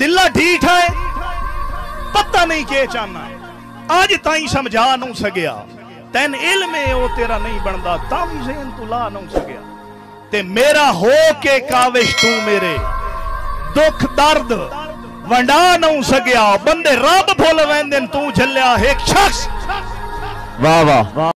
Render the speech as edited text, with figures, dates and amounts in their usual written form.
दिला ठीक है पता नहीं के चाहना अज ताई समझा नहीं सकिया तैन इल्म है वो तेरा नहीं बनता तम ज़हन तू ला नहीं सकिया ते मेरा हो के काविश तू मेरे दुख दर्द वंडा नहीं सकिया बंदे रब भुल वेंदे तू झलिया एक शख्स वाह वाह।